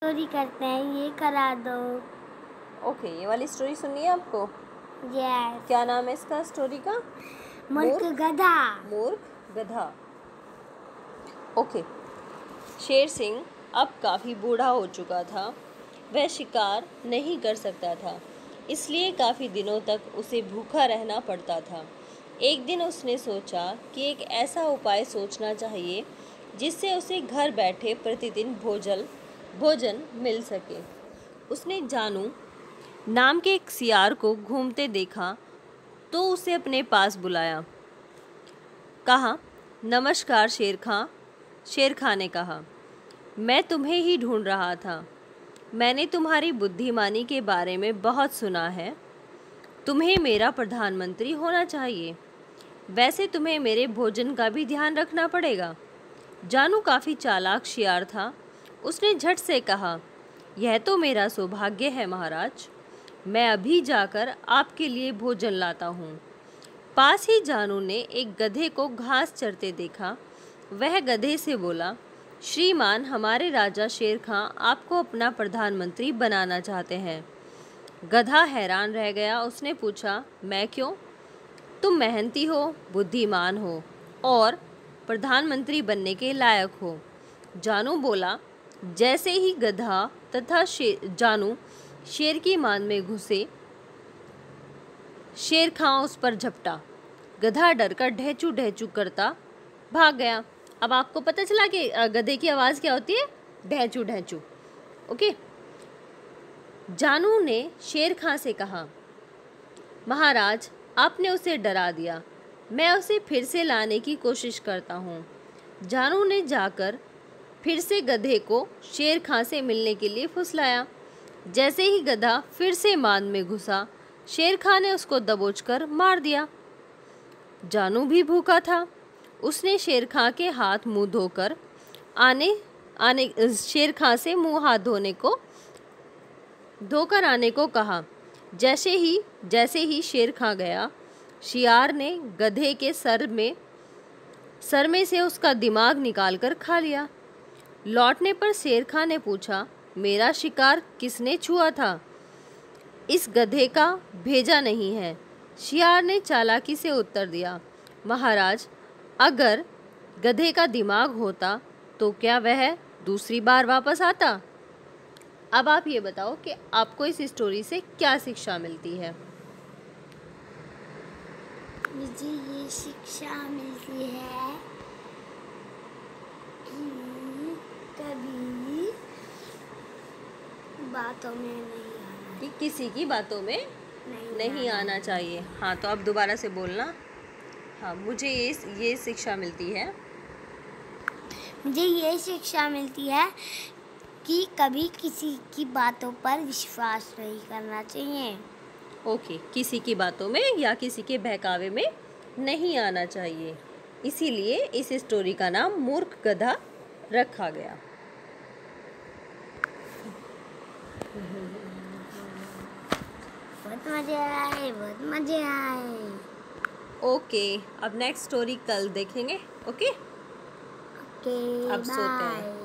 चोरी करते हैं, ये करा दो। ओके, ये वाली स्टोरी सुननी है आपको? यस। क्या नाम है इसका स्टोरी का? मूर्ख गधा। मूर्ख गधा। ओके। शेर सिंह अब काफ़ी बूढ़ा हो चुका था। वह शिकार नहीं कर सकता था, इसलिए काफ़ी दिनों तक उसे भूखा रहना पड़ता था। एक दिन उसने सोचा कि एक ऐसा उपाय सोचना चाहिए जिससे उसे घर बैठे प्रतिदिन भोजन मिल सके। उसने जानू नाम के एक सियार को घूमते देखा तो उसे अपने पास बुलाया। कहा, नमस्कार शेर खां। शेर खां ने कहा, मैं तुम्हें ही ढूंढ रहा था। मैंने तुम्हारी बुद्धिमानी के बारे में बहुत सुना है। तुम्हें मेरा प्रधानमंत्री होना चाहिए। वैसे तुम्हें मेरे भोजन का भी ध्यान रखना पड़ेगा। जानू काफ़ी चालाक शियार था। उसने झट से कहा, यह तो मेरा सौभाग्य है महाराज। मैं अभी जाकर आपके लिए भोजन लाता हूँ। पास ही जानू ने एक गधे को घास चरते देखा। वह गधे से बोला, श्रीमान, हमारे राजा शेर खां आपको अपना प्रधानमंत्री बनाना चाहते हैं। गधा हैरान रह गया। उसने पूछा, मैं क्यों? तुम मेहनती हो, बुद्धिमान हो और प्रधानमंत्री बनने के लायक हो। जानू बोला। जैसे ही गधा तथा जानू शेर की मान में घुसे, शेर खां उस पर झपटा। गधा डरकर ढहचू ढहचू करता भाग गया। अब आपको पता चला कि गधे की आवाज़ क्या होती है? ढहचू ढहचू। ओके। जानू ने शेर खां से कहा, महाराज, आपने उसे डरा दिया। मैं उसे फिर से लाने की कोशिश करता हूँ। जानू ने जाकर फिर से गधे को शेर खां से मिलने के लिए फुसलाया। जैसे ही गधा फिर से मान में घुसा, शेर खां ने उसको दबोचकर मार दिया। जानू भी भूखा था। उसने शेर खां के हाथ मुंह धोकर शेर खां से मुंह हाथ धोकर आने को कहा। जैसे ही शेर खां गया, शियार ने गधे के सर में से उसका दिमाग निकालकर खा लिया। लौटने पर शेर खां ने पूछा, मेरा शिकार किसने छुआ था? इस गधे का भेजा नहीं है। शियार ने चालाकी से उत्तर दिया, महाराज, अगर गधे का दिमाग होता तो क्या वह दूसरी बार वापस आता? अब आप ये बताओ कि आपको इस स्टोरी से क्या शिक्षा मिलती है? मुझे ये शिक्षा मिलती है कि कभी बातों में नहीं आना, कि किसी की बातों में नहीं आना चाहिए। हाँ, तो अब दोबारा से बोलना। हाँ, मुझे ये शिक्षा मिलती है। मुझे ये शिक्षा मिलती है कि कभी किसी की बातों पर विश्वास नहीं करना चाहिए। ओके, किसी की बातों में या किसी के बहकावे में नहीं आना चाहिए। इसीलिए इस स्टोरी का नाम मूर्ख गधा रखा गया। बहुत मजे आए। ओके, अब नेक्स्ट स्टोरी कल देखेंगे। ओके, अब सोते हैं।